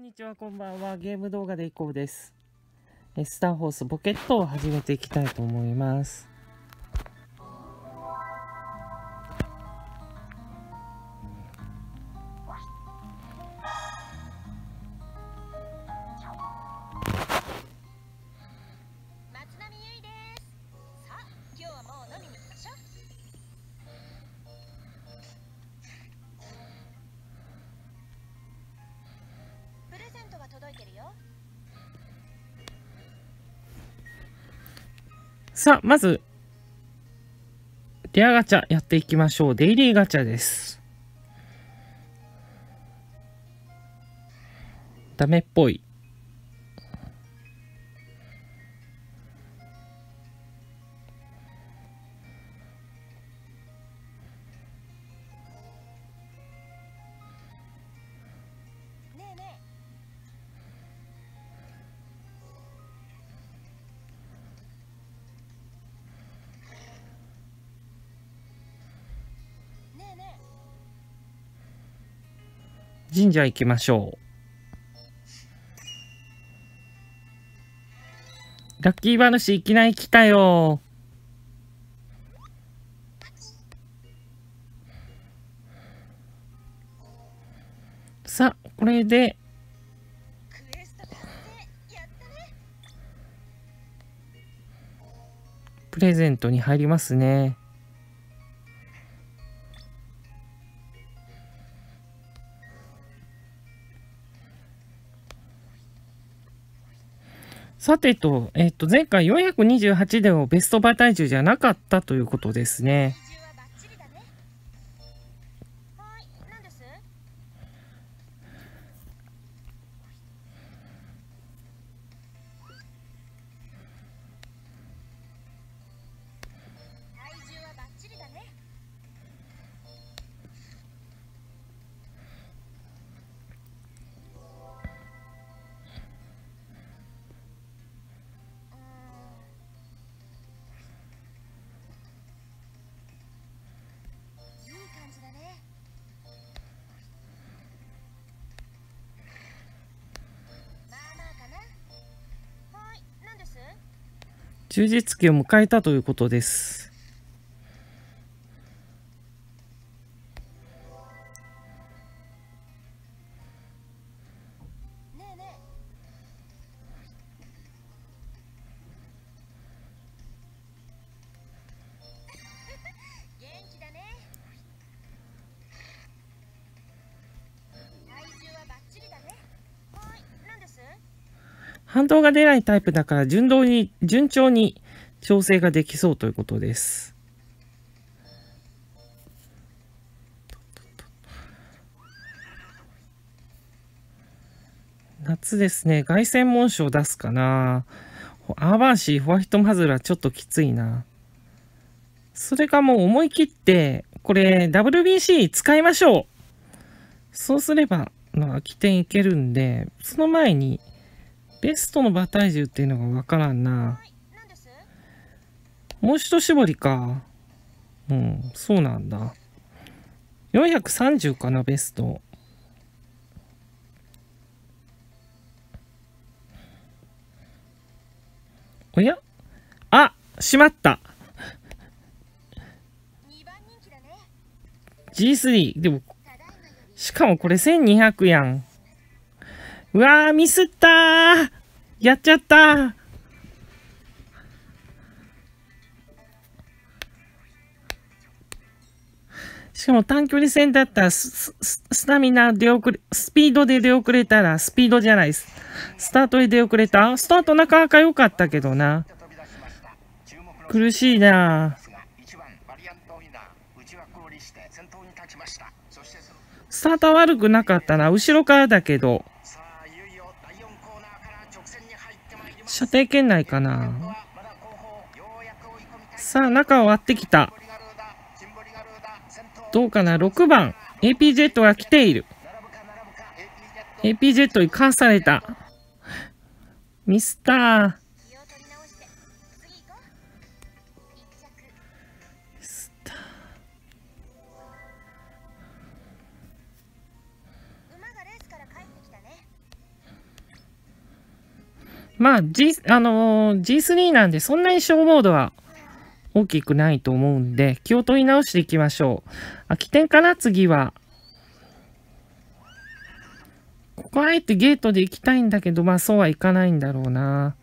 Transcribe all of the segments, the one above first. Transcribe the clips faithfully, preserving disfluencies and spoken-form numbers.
んにちは、こんばんは。ゲーム動画でいこうです。スターホースポケットを始めていきたいと思います。さあ、まず、レアガチャやっていきましょう。デイリーガチャです。ダメっぽい。神社行きましょう。ラッキー話いきなり来たよ。さあ、これでプレゼントに入りますね。さてと、えっと、前回よんひゃくにじゅうはちでをベスト馬体重じゃなかったということですね。充実期を迎えたということです。反動が出ないタイプだから順調に、順調に調整ができそうということです。夏ですね。凱旋門賞出すかな。アーバンシー、ホワイトマズラちょっときついな。それかもう思い切って、これ ダブリュービーシー 使いましょう。そうすれば、まあ、起点いけるんで、その前に、ベストの馬体重っていうのがわからんな。もう一絞りか。うん、そうなんだ。よんひゃくさんじゅうかな、ベスト。おやあ、しまった。ジースリー。でも、しかもこれせんにひゃくやん。うわー、ミスったー。やっちゃったー。しかも短距離戦だったらス、ス、スタミナ出遅れ、スピードで出遅れたら、スピードじゃないです。スタートで出遅れた。スタートなかなか良かったけどな。苦しいな。スタートは悪くなかったな。後ろからだけど。射程圏内かな。さあ、中を割ってきた。どうかな ?ろく 番。エーピー ジェットが来ている。エーピー ジェットにかわされた。ミスター。ミスター。 まあ、G、あのー、ジースリー なんでそんなに消耗度は大きくないと思うんで、気を取り直していきましょう。空き店かな、次は。ここあえてゲートで行きたいんだけど、まあそうはいかないんだろうな。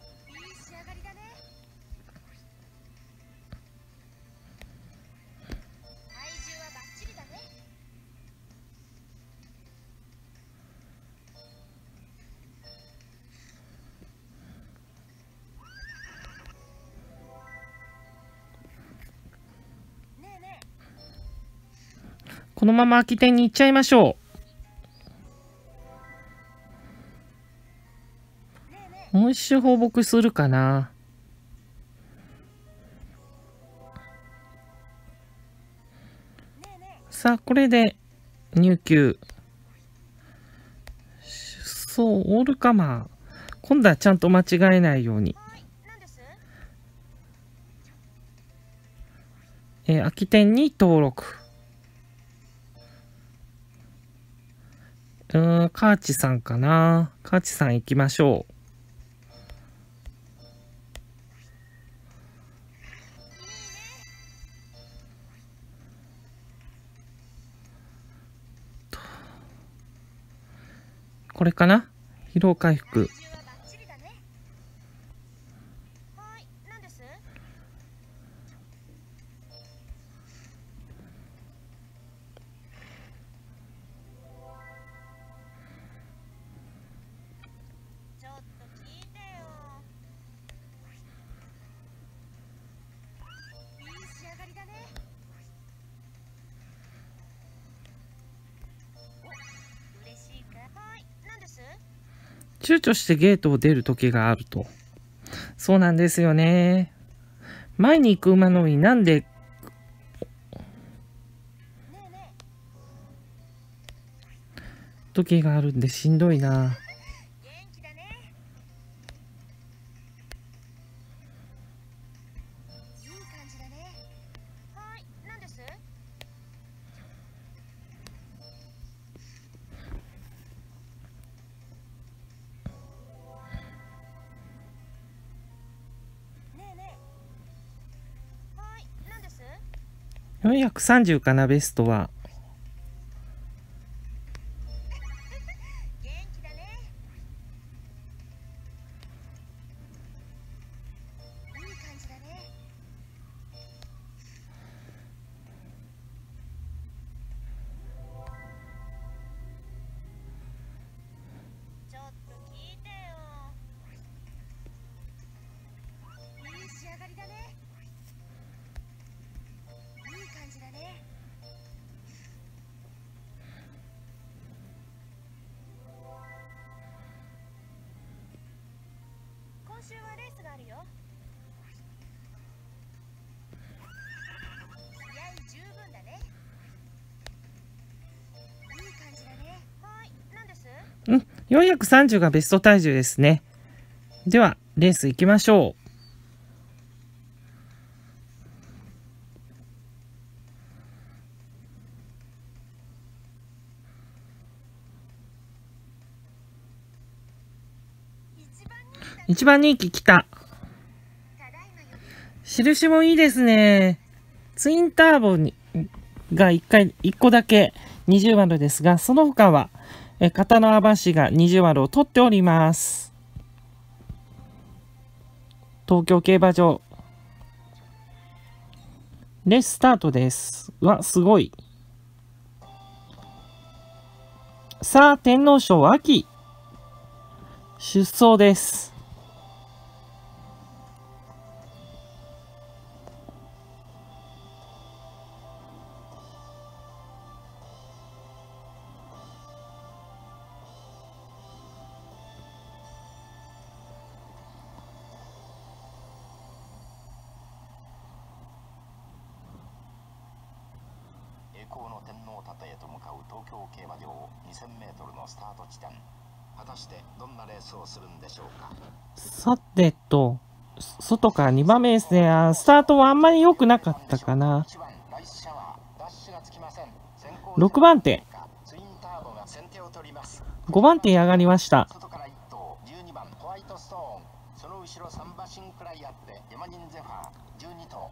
このまま空き店に行っちゃいましょう。もう一周放牧するかな。さあ、これで入球。そう、オールカマー。今度はちゃんと間違えないように。えー、空き店に登録。うーん、カーチさんかな。カーチさん行きましょう。これかな。疲労回復。躊躇してゲートを出る時があると。そうなんですよね。前に行く馬のになんで時があるんでしんどいな。よんひゃくさんじゅうかな、ベストは。うん、よんひゃくさんじゅうがベスト体重ですね。では、レース行きましょう。一番人気来た。印もいいですね。ツインターボにがいっかい、いっこだけにじゅうマルですが、その他は、え型のアバシがにじゅうマルを取っております。東京競馬場。レーススタートです。うわ、すごい。さあ、天皇賞秋。出走です。 栄光の天皇立へと向かう東京競馬場 にせんメートル のスタート地点。果たしてどんなレースをするんでしょうか。 さてと、外からにばんめですね。あ、スタートはあんまり良くなかったかな。ろくばん手。ごばん手上がりました。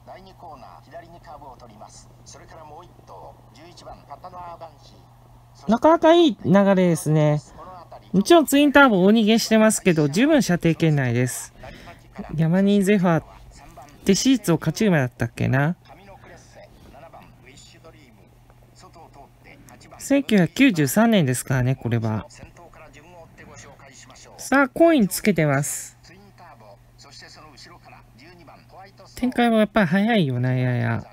だいにコーナー左にカーブを取ります。それからもういっ頭じゅういちばんカタナーバンシー。 なかなかいい流れですね。もちろんツインターボ大逃げしてますけど、十分射程圏内です。ヤマニーゼファーってシーツを勝ち馬だったっけな。せんきゅうひゃくきゅうじゅうさんねんですからね、これは。さあ、コインつけてます。展開はやっぱり早いよな、やや。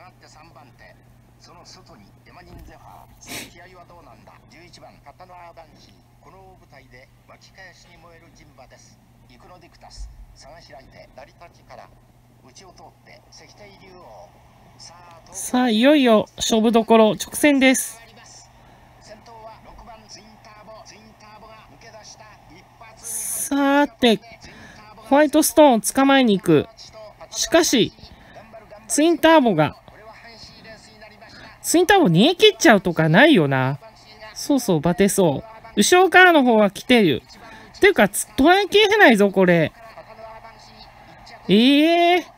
この大舞台で巻き返しに燃える人馬です。イクノディクタス、差が開いて成り立ちから内を通って石庭竜王。さあ、 さあいよいよ勝負どころ直線です。 先頭はろくばんツインターボ。ツインターボが抜け出した。一発さてホワイトストーンを捕まえに行く。しかしツインターボがツインターボ逃げ切っちゃうとかないよな。そうそうバテそう。後ろからの方は来てる。っていうか捉えきれないぞこれ。ええ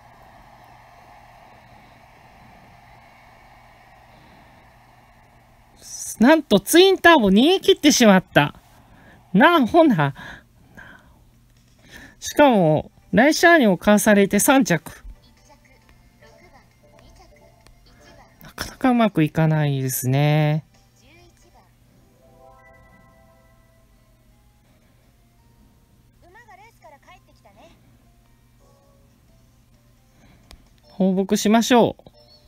ー、なんとツインターボ逃げ切ってしまった。なあほな。しかもライシャーニをかわされてさん着。なかなかうまくいかないですね。放牧しましょう。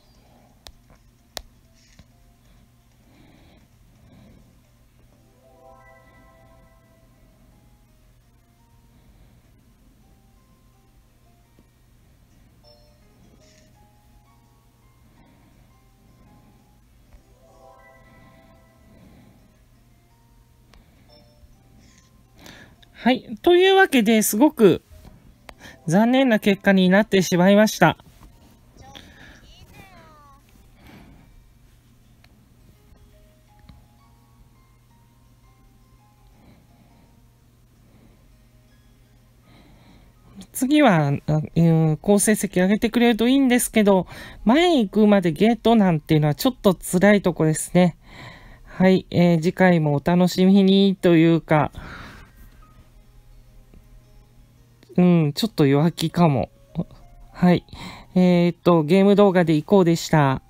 はい。というわけですごく残念な結果になってしまいました。次は、好成績上げてくれるといいんですけど、前に行くまでゲートなんていうのはちょっと辛いとこですね。はい、えー、次回もお楽しみにというか、うん、ちょっと弱気かも。はい。えーっと、ゲーム動画で行こうでした。